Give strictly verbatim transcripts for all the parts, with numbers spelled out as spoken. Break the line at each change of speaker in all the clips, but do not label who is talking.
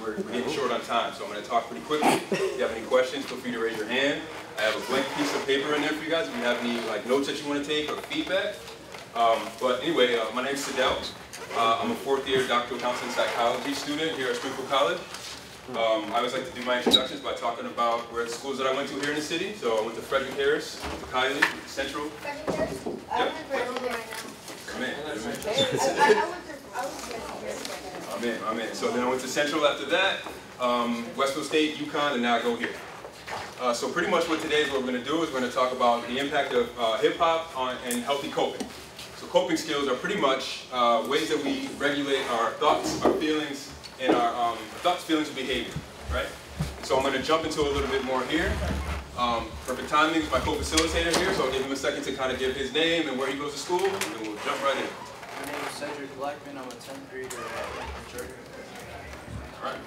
we're, we're getting short on time, so I'm going to talk pretty quickly. If you have any questions, feel free to raise your hand. I have a blank piece of paper in there for you guys if you have any like notes that you want to take or feedback. Um, but anyway, uh, my name's Sidel. Uh, I'm a fourth year doctoral counseling psychology student here at Springfield College. Um, I always like to do my introductions by talking about where the schools that I went to here in the city. So I went to Frederick Harris, I went to Kylie, went to Central.
Frederick Harris? I
Yep.
went to Frederick right now.
I'm in, I'm in.
I, I, I went to, I was Frederick Harris right now.
I'm in, I'm in. So then I went to Central after that, um, Westfield State, UConn, and now I go here. Uh, so pretty much what today is what we're going to do is we're going to talk about the impact of uh, hip-hop on and healthy coping. So coping skills are pretty much uh, ways that we regulate our thoughts, our feelings, and our um, thoughts, feelings, and behavior, right? So I'm going to jump into a little bit more here. Um, perfect timing is my co-facilitator here, so I'll give him a second to kind of give his name and where he goes to school, and then we'll jump right in.
My name is Cedric Blackman. I'm a tenth grader at Lakeland Church.
All right.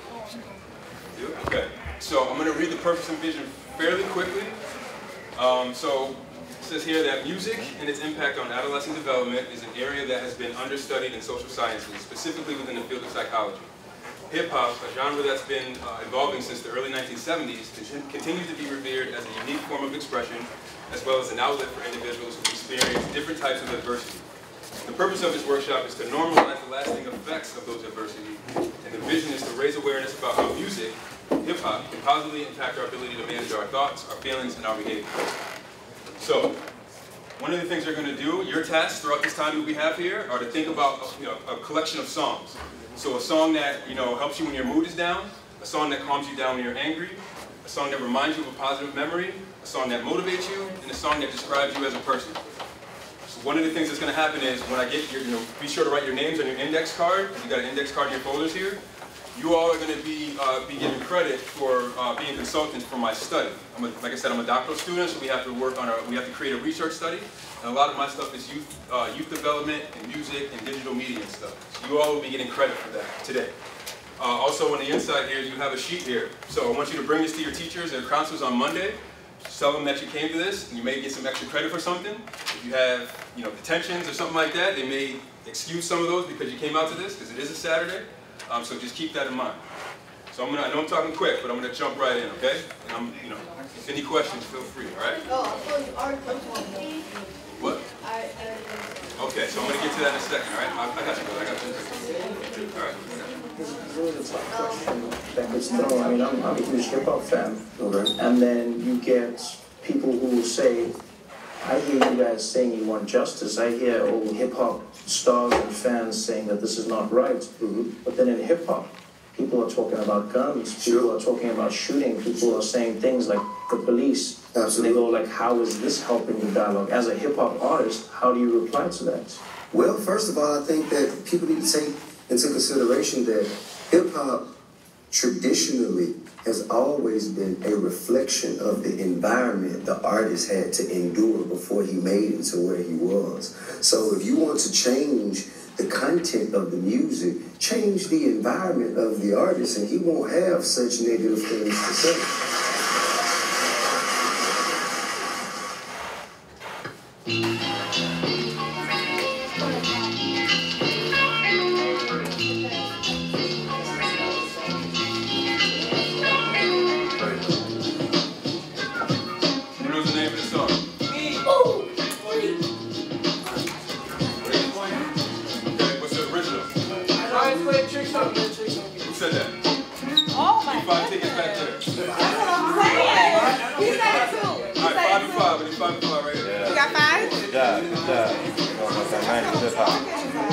Okay. So I'm going to read the purpose and vision fairly quickly. Um, so it says here that music and its impact on adolescent development is an area that has been understudied in social sciences, specifically within the field of psychology. Hip-hop, a genre that's been uh, evolving since the early nineteen seventies, continues to be revered as a unique form of expression, as well as an outlet for individuals who experience different types of adversity. The purpose of this workshop is to normalize the lasting effects of those adversities, and the vision is to raise awareness about how music, hip-hop, can positively impact our ability to manage our thoughts, our feelings, and our behavior. So, one of the things you're going to do, your tasks throughout this time that we have here, are to think about you know, a collection of songs. So a song that you know helps you when your mood is down, a song that calms you down when you're angry, a song that reminds you of a positive memory, a song that motivates you, and a song that describes you as a person. So one of the things that's going to happen is when I get your, you know, be sure to write your names on your index card. You got an index card in your folders here. You all are going to be uh, be given credit for uh, being consultants for my study. I'm a, like I said, I'm a doctoral student, so we have to work on a we have to create a research study. And a lot of my stuff is youth, uh, youth development and music and digital media and stuff. So you all will be getting credit for that today. Uh, also on the inside here, you have a sheet here. So I want you to bring this to your teachers and counselors on Monday. Just tell them that you came to this, and you may get some extra credit for something. If you have, you know, detentions or something like that, they may excuse some of those because you came out to this, because it is a Saturday. Um, so just keep that in mind. So I'm gonna, I know I'm talking quick, but I'm gonna jump right in, okay? And I'm, you know, if any questions, feel free, all right?
Oh, so you are coaching.
What?
I, I,
Okay, so I'm going to get to that in a second, all right? I, I got you, I got you. All right.
That gets thrown. I mean, I'm, I'm a huge hip-hop fan. Okay. And then you get people who will say, I hear you guys saying you want justice. I hear old hip-hop stars and fans saying that this is not right. Mm-hmm. But then in hip-hop, people are talking about guns. People are talking about shooting. People are saying things like the police. Absolutely. They go like, how is this helping your dialogue? As a hip-hop artist, how do you reply to that?
Well, first of all, I think that people need to take into consideration that hip-hop traditionally has always been a reflection of the environment the artist had to endure before he made it to where he was. So if you want to change the content of the music, change the environment of the artist, and he won't have such negative things to say.
Who said that?
oh my
Five
goodness.
tickets back there.
That's what I'm saying. He said it too. He
All right,
said
five
it
and
too.
five, but it's five and five right here.
You got five?
Good job, good job. Almost at ninety hip hop.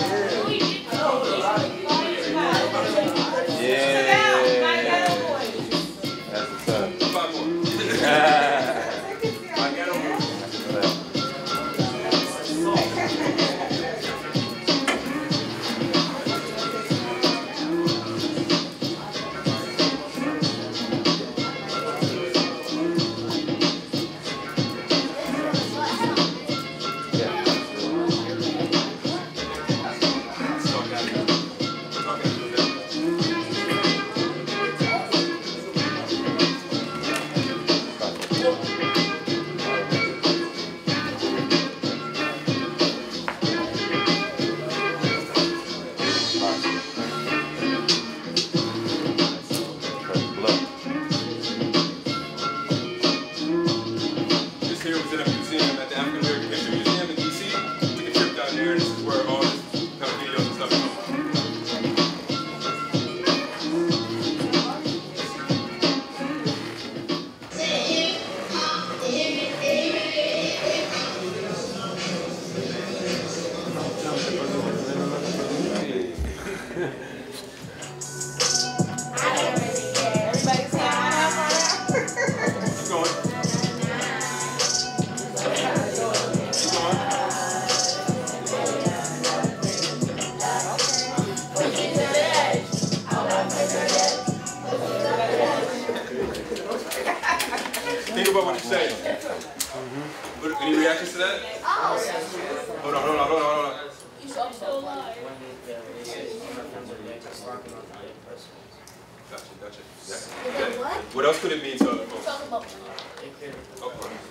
Yeah. That's what's up.
Five more. think about what you're saying. Mm-hmm. Any reactions to that? Hold on, hold on, hold on, hold on. Gotcha, gotcha. Exactly. Okay.
What?
What else could it mean to other folks? Oh,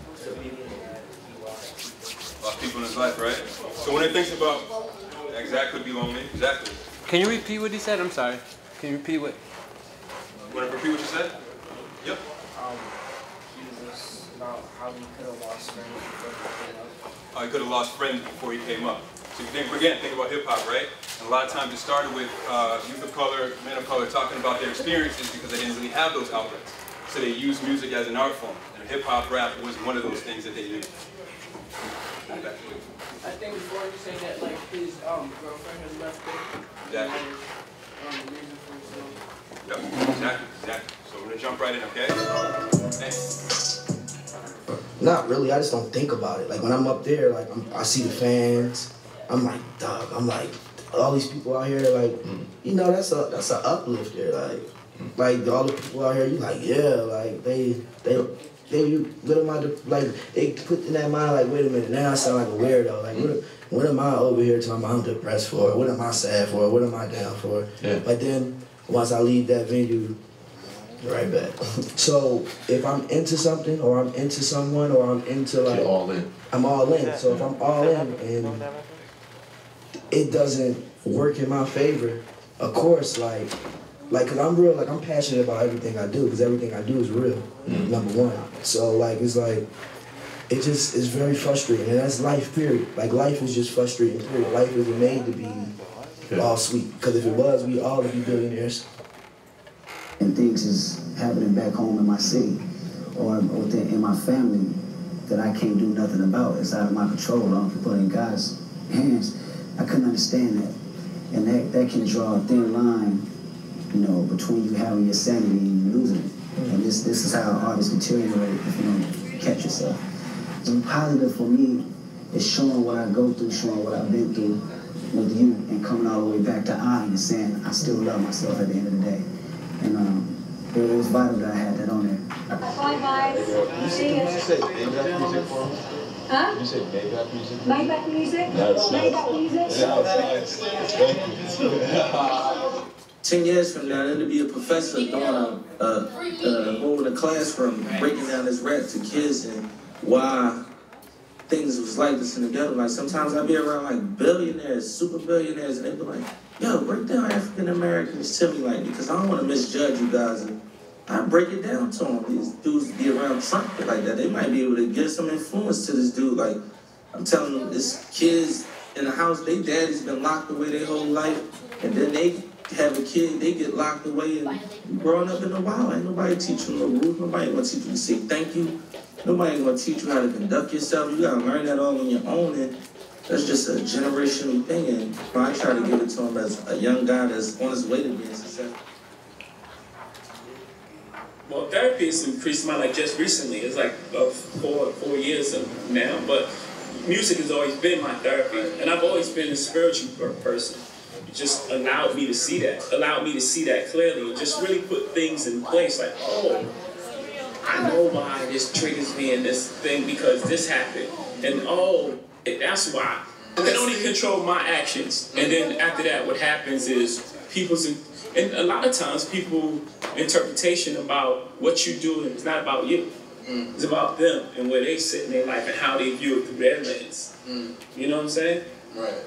lost people in his life, right? So when it thinks about, Zach could be lonely, exactly.
Can you repeat what he said? I'm sorry. Can you repeat what?
You want to repeat what you said? Yep.
Um, he was about how he could have lost friends before he came up.
Oh, he could have lost friends before he came up. So you think, again, think about hip hop, right? And a lot of times it started with uh, youth of color, men of color talking about their experiences because they didn't really have those outlets. So they used music as an art form. And hip hop rap was one of those things that they used.
I think before you say that, like, his um, girlfriend has left him.
Exactly.
Um, the reason for himself.
Yep, exactly, exactly. So we're gonna jump right in, okay? Hey.
Not really, I just don't think about it. Like when I'm up there, like I'm, I see the fans, I'm like, dog, I'm like, all these people out here, like, you know, that's a that's an uplifter. Like, like all the people out here, you like, yeah, like they they they you what am I like they put in that mind like, wait a minute, now I sound like a weirdo. Like what what am I over here talking about I'm depressed for? What am I sad for? What am I down for? Yeah. But then once I leave that venue, right back. So if I'm into something or I'm into someone or I'm into like
You're all in.
I'm all in. So if I'm all in and it doesn't work in my favor, of course, like like cause I'm real, like I'm passionate about everything I do because everything I do is real, mm-hmm. number one. So like it's like it just is very frustrating and that's life period. Like life is just frustrating period. Life isn't made to be all sweet because if it was, we'd all be billionaires.
And things is happening back home in my city or within in my family that I can't do nothing about. It's out of my control. I don't put it in God's hands. I couldn't understand that. And that, that can draw a thin line, you know, between you having your sanity and you losing it. And this this is how artists deteriorate if you don't catch yourself. So positive for me is showing what I go through, showing what I've been through with you and coming all the way back to I and saying I still love myself at the end of the day. And um, it was vital that I had that on there.
Bye, guys. See
Did you say Maybach music for him?
Huh?
Did you say Maybach music?
Maybach music?
That's
Maybach music?
That's nice. Thank you.
Ten years from now, it'll be a professor doing a, a, a holding a classroom, breaking down this rap to kids and why things was like this in the ghetto. Like sometimes I be around like billionaires, super billionaires, and they be like, yo, break down African Americans to me, like, because I don't want to misjudge you guys. And I break it down to them. These dudes be around Trump like that. They might be able to give some influence to this dude. Like, I'm telling them, this kids in the house, they daddy's been locked away their whole life, and then they have a kid, they get locked away and growing up in the wild. Ain't nobody teaching no rules. Nobody gonna teach you to say thank you. Nobody gonna teach you how to conduct yourself. You gotta learn that all on your own. And that's just a generational thing, and I try to give it to him as a young guy that's on his way to being successful.
Well, therapy has increased my life just recently. It's like uh, four four years now, but music has always been my therapy, and I've always been a spiritual person. It just allowed me to see that, allowed me to see that clearly, and just really put things in place. Like, oh, I know why this triggers me in this thing because this happened, and oh. That's why. I can only control my actions. And then after that, what happens is people's, and a lot of times people interpretation about what you do, it's not about you. Mm. It's about them and where they sit in their life and how they view it through their lens. Mm. You know what I'm saying?
Right.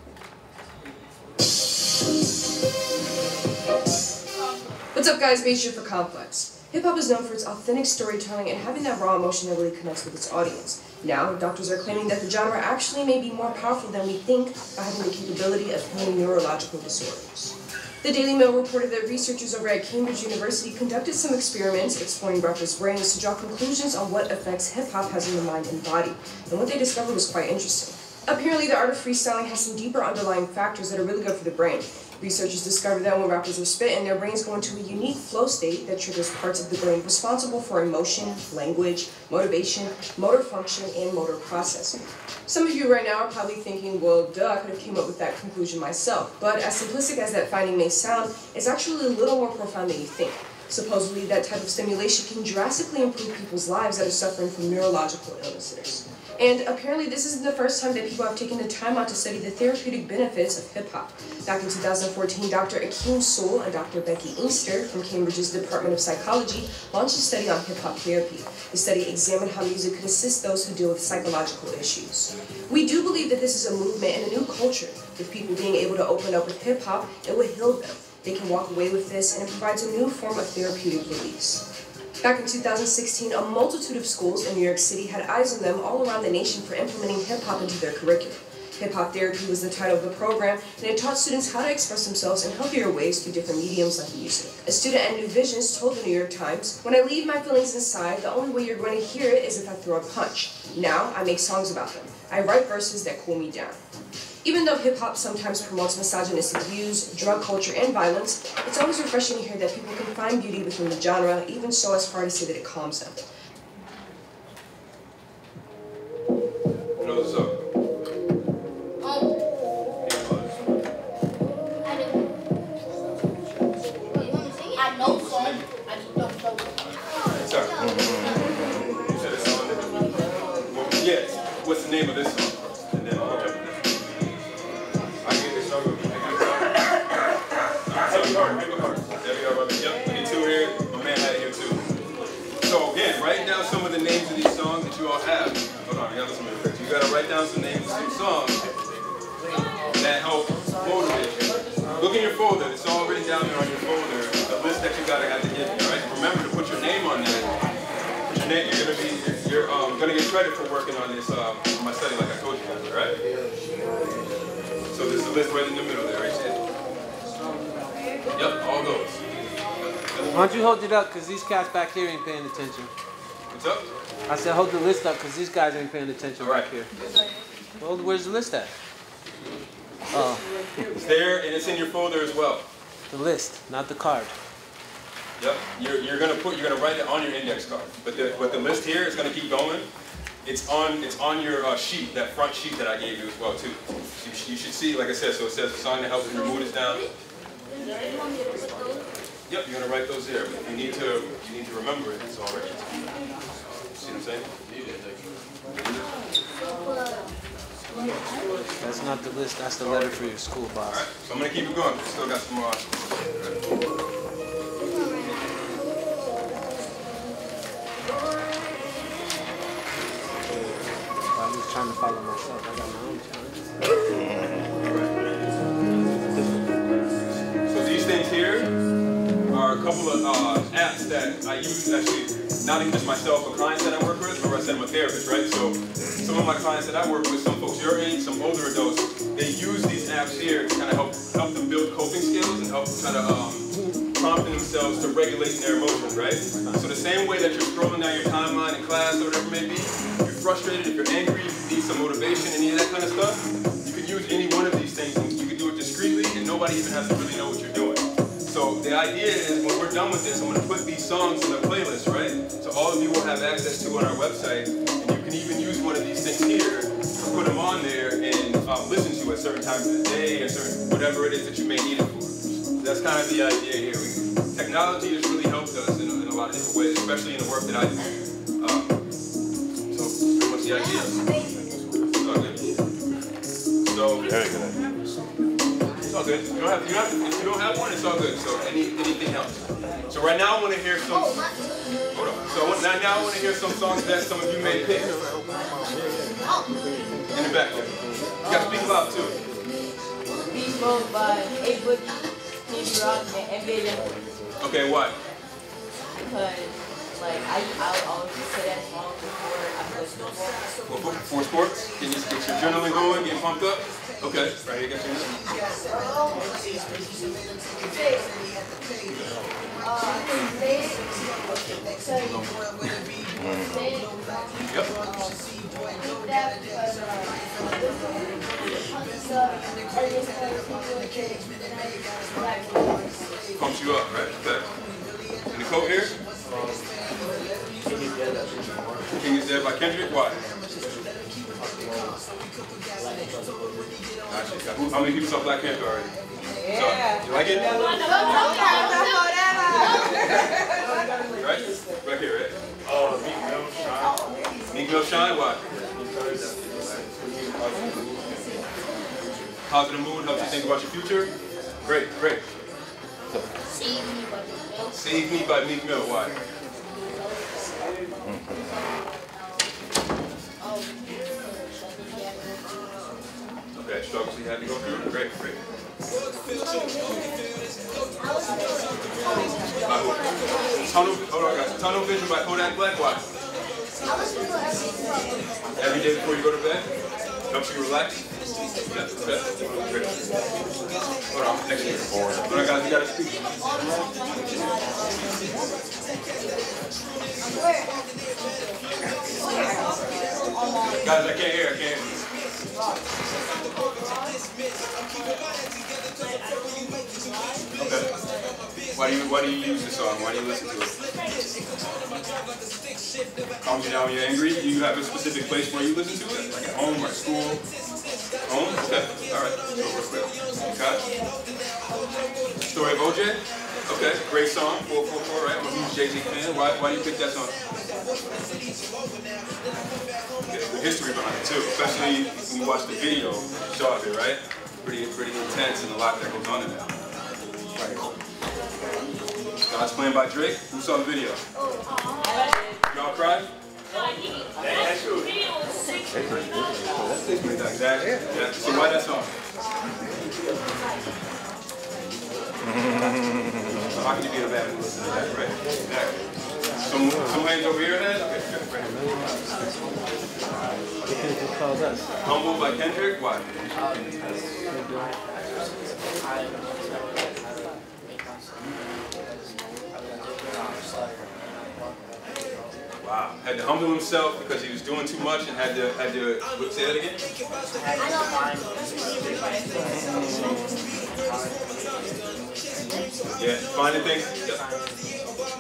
What's up, guys? Basture for Complex. Hip-hop is known for its authentic storytelling and having that raw emotion that really connects with its audience. Now, doctors are claiming that the genre actually may be more powerful than we think by having the capability of healing neurological disorders. The Daily Mail reported that researchers over at Cambridge University conducted some experiments exploring rappers' brains to draw conclusions on what effects hip-hop has on the mind and body, and what they discovered was quite interesting. Apparently, the art of freestyling has some deeper underlying factors that are really good for the brain. Researchers discovered that when rappers are spitting, their brains go into a unique flow state that triggers parts of the brain responsible for emotion, language, motivation, motor function, and motor processing. Some of you right now are probably thinking, well, duh, I could have came up with that conclusion myself. But as simplistic as that finding may sound, it's actually a little more profound than you think. Supposedly, that type of stimulation can drastically improve people's lives that are suffering from neurological illnesses. And apparently this isn't the first time that people have taken the time out to study the therapeutic benefits of hip-hop. Back in two thousand fourteen, Doctor Akeem Sewell and Doctor Becky Inkster from Cambridge's Department of Psychology launched a study on hip-hop therapy. The study examined how music could assist those who deal with psychological issues. We do believe that this is a movement and a new culture, with people being able to open up with hip-hop. It will heal them. They can walk away with this, and it provides a new form of therapeutic release. Back in two thousand sixteen, a multitude of schools in New York City had eyes on them all around the nation for implementing hip-hop into their curriculum. Hip-hop therapy was the title of the program, and it taught students how to express themselves in healthier ways through different mediums like music. A student at New Visions told the New York Times, "When I leave my feelings inside, the only way you're going to hear it is if I throw a punch. Now, I make songs about them. I write verses that cool me down." Even though hip-hop sometimes promotes misogynistic views, drug culture, and violence, it's always refreshing to hear that people can find beauty within the genre, even so as far to say that it calms them.
You know what's up?
I know some, I just don't know.
Sorry. You said it's on there? Yes. What's the name of this song? And then I'll jump in. I get this song. Heavy Heart, Heavy Heart. Heavy Heart, brother. Yep, look at two here. My man had it here too. So again, write down some of the names of these songs that you all have. Hold on, I gotta listen to it. You gotta write down some names of some songs that help motivate you. Look in your folder. It's all written down there on your folder. The list that you gotta have to give me, right? Remember to put your name on there. Put your name. You're gonna be. You're um, gonna get credit for working on this um, on my study, like I told you guys, all right? So there's a list right in the middle there, right there. Yep, all those.
Why don't you hold it up, because these cats back here ain't paying attention.
What's up?
I said hold the list up, because these guys ain't paying attention
right.
back here. Well, where's the list at? Oh.
It's there, and it's in your folder as well.
The list, not the card.
Yep, you're, you're gonna put, you're gonna write it on your index card. But the, but the list here is gonna keep going. It's on, it's on your uh, sheet, that front sheet that I gave you as well too. So you, you should see, like I said, so it says a song that helps when your mood is down. Yep, you're gonna write those there. But you need to, you need to remember it. It's all right. See what I'm saying?
That's not the list, that's the letter for your school boss.
All right, so I'm gonna keep it going. We still got some more.
I'm just trying to follow myself. I got my own challenge.
So these things here are a couple of uh, apps that I use actually, not even just myself, but clients that I work with. Remember I said I'm a therapist, right? So some of my clients that I work with, some folks your age, some older adults, they use these apps here to kind of help help them build coping skills and help kind of um, prompt themselves to regulate their emotions, right? So the same way that you're scrolling down your timeline in class or whatever it may be, you're frustrated, if you're angry, if you need some motivation, any of that kind of stuff, you can use any one of these things and you can do it discreetly and nobody even has to really know what you're doing. So the idea is when we're done with this, I'm going to put these songs in a playlist, right? So all of you will have access to on our website, and you can even use one of these things here to put them on there and um, listen to at certain times of the day, or certain whatever it is that you may need it for. So that's kind of the idea here. We, technology has really helped us in a, in a lot of different ways, especially in the work that I do. Um, so pretty much the idea. It's all good. So very good. It's all good. You don't have, you don't have to, if you don't have one, it's all good. So any anything else. So right now I want to hear some. Hold on. So now, now I want to hear some songs that some of you may pick. In the back there. You got to speak loud too.
Beast Mode by A Boogie, King Rock, and N B A.
Okay, why?
Because like I I always say that song before I play football.
For, for sports? Can you get your adrenaline going, get pumped up? Okay, right here, got your Yep. Pumps you up, right? Okay. And the coat here? King is Dead by Kendrick. Why? Gotcha. How many people saw Black Panther already? Yeah. So, you like it? Meek Mill shine, why? Positive mood helps you think about your future. Great, great.
Save Me by Meek Mill.
Save Me by Meek Mill, why? Okay, struggles he had to go through. Great, great. Tunnel, hold on, guys. Tunnel Vision by Kodak Black, why? Every day before you go to bed? Helps you relax? Yeah, okay. Great. Hold on, next year. Hold on, guys, you gotta speak. Guys, I can't hear, I can't hear. Okay. Why do you why do you use the song? Why do you listen to it? Calms you down when you're angry? Do you have a specific place where you listen to it? Like at home or at school? Home? Okay. Alright. So real quick. Okay. Story of O J? Okay. Great song. four four four, right? I'm a huge Jay-Z fan. Why why do you pick that song? The history behind it too, especially when you watch the video, you saw it, right? Pretty, pretty intense and a lot that goes on in that. Right. God's Plan by Drake. Who saw the video? Y'all cried? That's true. Exactly. Yeah. So why that song? So how can you be a bad and listen to that, right? Exactly. Some, some hands over here, head? Okay, good, right. Humble by Kendrick? Why? Wow. Had to humble himself because he was doing too much and had to, had to, what, say that again? Yeah, finding things. Yeah.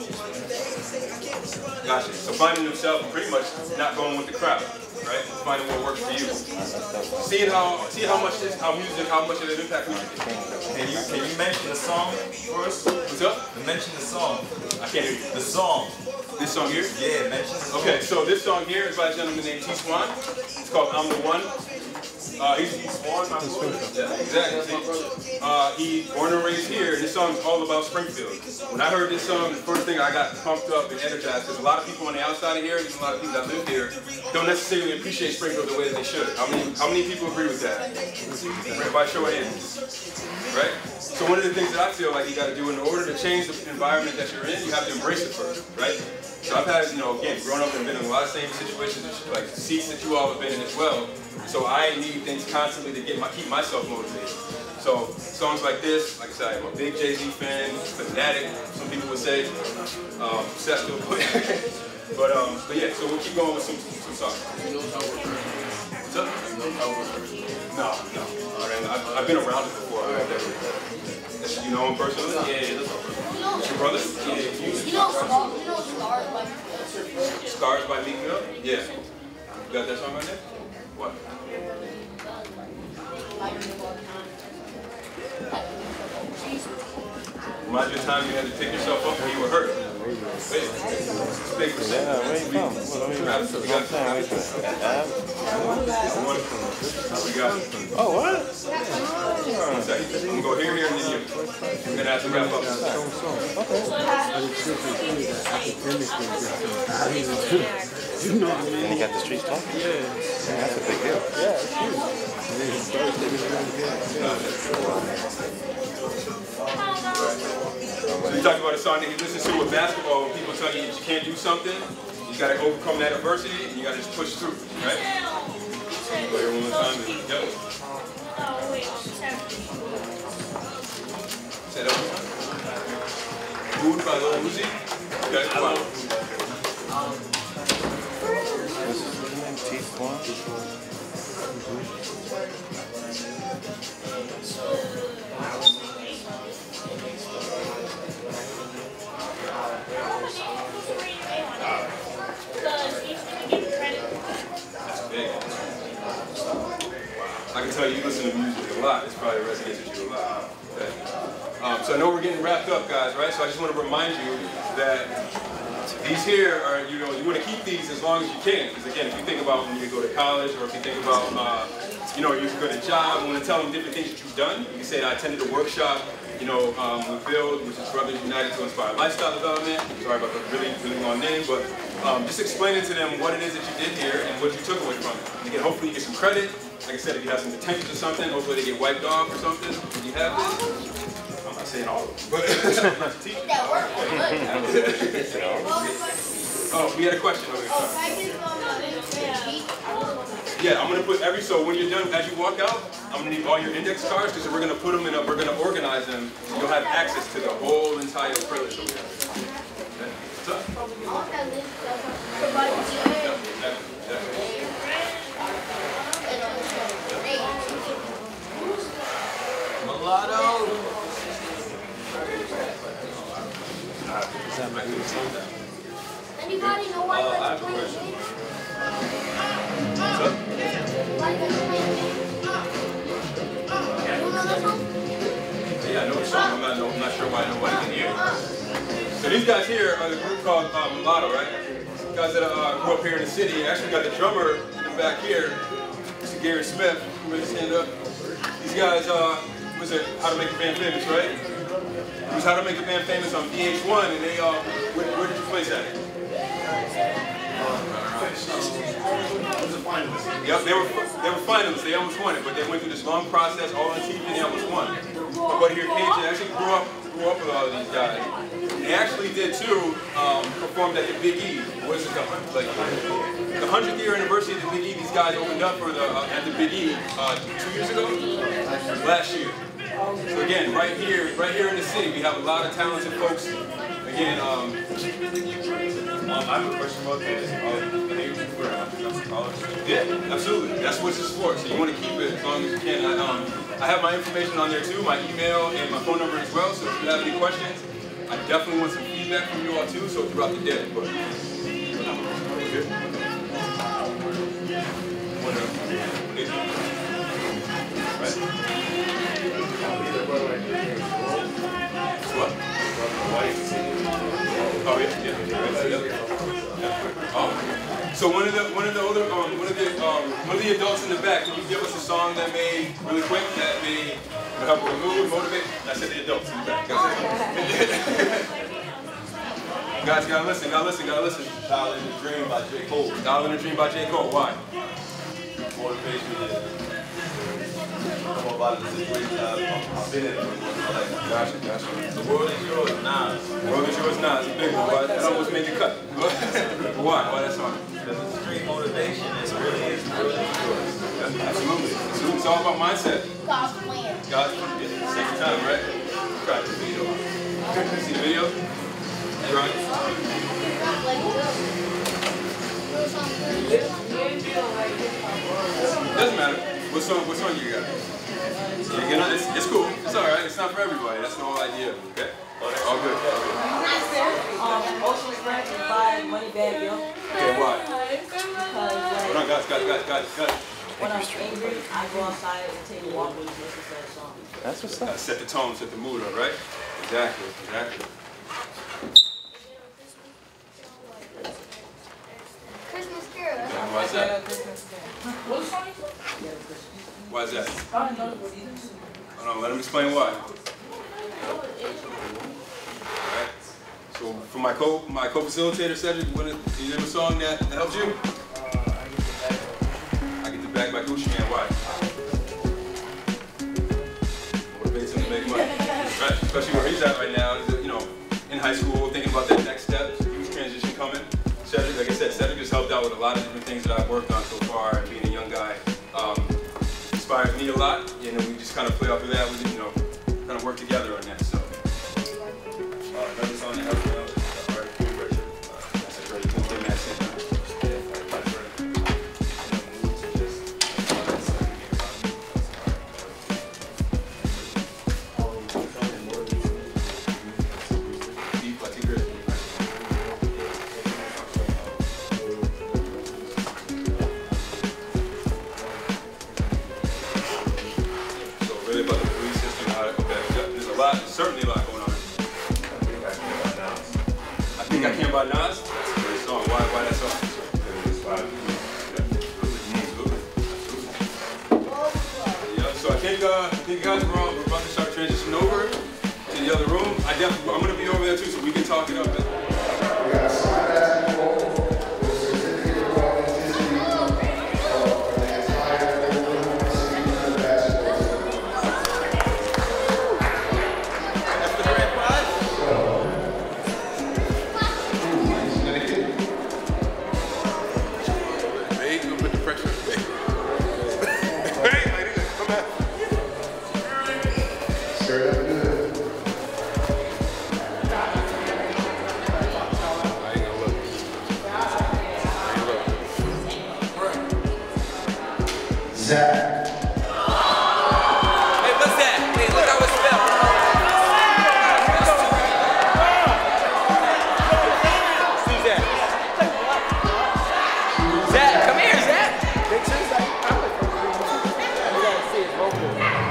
Gotcha. So finding himself, pretty much not going with the crowd, right? Finding what works for you. Seeing how, see how much this, how music, how much of an impact music.
Can you can you mention the song first?
What's up?
Mention the song.
I can't hear you.
The song.
This song here?
Yeah, mention the song.
Okay, so this song here is by a gentleman named T Swan. It's called I'm the One. Uh, he's, he's born, yeah, exactly. See? Uh, he born and raised here, and this song's all about Springfield. When I heard this song, the first thing I got pumped up and energized, because a lot of people on the outside of here, and a lot of people that live here, don't necessarily appreciate Springfield the way that they should. How many, how many people agree with that? By show of hands. Right? So one of the things that I feel like you got to do in order to change the environment that you're in, you have to embrace it first, right? So I've had, you know, again, growing up and been in a lot of same situations, like seats that you all have been in as well. So I need things constantly to get my, keep myself motivated. So songs like this, like I said, I'm a big Jay-Z fan, fanatic, some people would say, um, obsessed with it. but um, but yeah, so we'll keep going with some some songs. What's up? No, no. All right, I've, I've been around it before. I've never, you know him personally? Yeah. It's your brother? Yeah.
You know, Scars, you know Scars by Meek Mill?
Scars by Meek Mill? Yeah. You got that song right there? What? Remind you of time you had to pick yourself up when you were hurt. Wait. Big percent.
Yeah, where you from? We got
We got it.
Oh, what?
One second. I'm going to go here, here, and then here. We're going to have to wrap up.
You know what I mean? He got the streets talking? Yeah. Man, that's a big deal. Yeah, it's
So you talk about a song that you listen to with basketball when people tell you that you can't do something, you got to overcome that adversity, and you got to just push through, right? So you go here one more time and go. Say that one more time. Mood by Lil Uzi? Okay, come on.
Teeth one.
That's big. I can tell you listen to music a lot. It's probably resonates with you a lot. Okay. Um, so I know we're getting wrapped up, guys, right? So I just want to remind you that These here are, you know, you want to keep these as long as you can. Because again, if you think about when you go to college, or if you think about, uh, you know, you go to a job, you want to tell them different things that you've done. You can say, I attended a workshop, you know, um, with B U I L D, which is Brothers United to Inspire Lifestyle Development. Sorry about the really, really long name, but um, just explaining to them what it is that you did here and what you took away from it. And again, hopefully you get some credit. Like I said, if you have some attention to something, hopefully they get wiped off or something. When you have this. I'm not saying all of them, but I'm not a teacher. Oh, we had a question over here. Yeah, I'm gonna put every, so when you're done, as you walk out, I'm gonna need all your index cards because we're gonna put them in a, we're gonna organize them so you'll have access to the whole entire privilege over here. Okay. What's up?
Mulatto.
Anybody know why
Uh, I
let's
have a
play
question.
games?
What's up?
Why let's play games? You know that song?
Yeah, I know the song. I'm not, I'm not sure why nobody can hear it. So these guys here are the group called uh, Mulatto, right? Some guys that uh, grew up here in the city. Actually got the drummer in the back here, Mister Gary Smith. You ready to stand up? These guys, uh, was it How to Make a Band Famous, right? It was How to Make a Band Famous on V H one, and they, uh, where, where did you place that? Yep, they were they were finalists. They almost won it, but they went through this long process, all on T V, and they almost won. My buddy here, K J, actually grew up grew up with all of these guys. They actually did too. Um, performed at the Big E. What is it? The, like the hundredth year anniversary of the Big E. These guys opened up for the uh, at the Big E uh, two years ago, last year. So again, right here, right here in the city, we have a lot of talented folks. Again, um,
Um, I have a question about this.
yeah, absolutely. That's what it's for. So you want to keep it as long as you can. I, um, I have my information on there too, my email and my phone number as well. So if you have any questions, I definitely want some feedback from you all too. So throughout the day. But, good. What? Oh yeah, yeah, yeah. yeah. Um, so one of the one of the older um, one of the um, one of the adults in the back, can you give us a song that made really quick that made help with the mood, motivate? I said the adults in the back. Guys, gotta listen, gotta listen, gotta listen.
Dial in the Dream by J. Cole.
Dial in the Dream by J. Cole. Why?
Motivation. Come about the situation I've been in. Like,
gotcha, gotcha.
The world is yours, nah.
The world is yours now. It's a big one. Why? That almost made the cut. Why? Why that song?
Because it's straight motivation. It's really is. The world is yours.
Absolutely. Absolutely. It's all about mindset.
God's plan.
God's plan. Yeah. Take your time, right? Practice the video. See the video? You right? Doesn't matter. What song? What song you got? Yeah, you know, it's, it's cool. It's all right. It's not for everybody. That's the whole idea. Okay. All good.
Um, Ocean Spray and buy Money Bag, yo.
Okay. Why? Hold on, guys, guys, guys, guys, guys.
When I'm angry, I go outside and take a walk with you. Listen to that song.
That's what's up. Set the tone, set the mood up, right? Exactly. Exactly.
Christmas Carol.
Yeah, why is that? Why is that? Hold on, let him explain why. Alright. So for my co my co-facilitator Cedric, what is, do you have a song that, that helps you? I Get the Bag by Gucci Man. Why? Motivates him to make money. Right? Especially where he's at right now, he's, you know, in high school, thinking about that next step, huge transition coming. Cedric, like I said, Cedric has helped out with a lot of different things that I've worked on so far, and being a young guy. Um, inspired me a lot, you know, we just kind of play off of that, we, you know, kind of work together on that, so. Uh, another song that helps me out is uh, Art of Richard. Uh, that's a great cool thing that's in certainly a lot going on. Rain by Nas. That's a great song. Why, why that song? Yeah, so I think, uh, I think you guys are wrong. We're about to start transitioning over to the other room. I definitely, I'm going to be over there too, so we can talk it up.
Zach. Hey, what's that? Hey, look how it's spelled. See Zach. Zach, come here, Zach. Make sure Zach. You gotta see his vocal.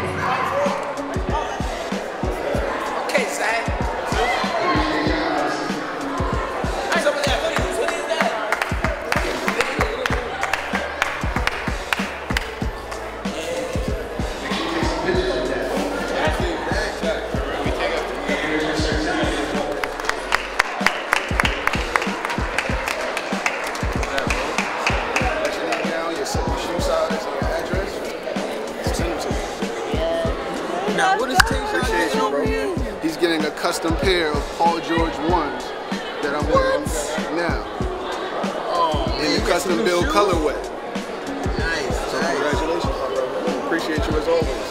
Okay, Zach. Nice over there. Look at this. What is that?
Now, what is Appreciate you, bro. He's getting a custom pair of Paul George ones that I'm wearing now. Oh, in the custom build colorway.
Nice.
So nice. Congratulations, my brother. Appreciate you as always.